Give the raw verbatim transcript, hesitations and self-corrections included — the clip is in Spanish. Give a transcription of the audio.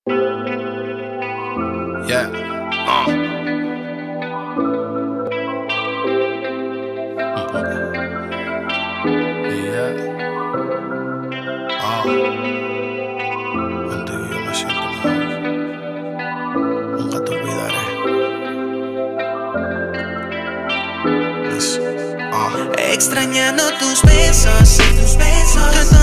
Yeah. Uh. Yeah. Ah. Contigo yo me siento mejor. Nunca te olvidaré. Miss. Ah. Extrañando tus besos, tus besos.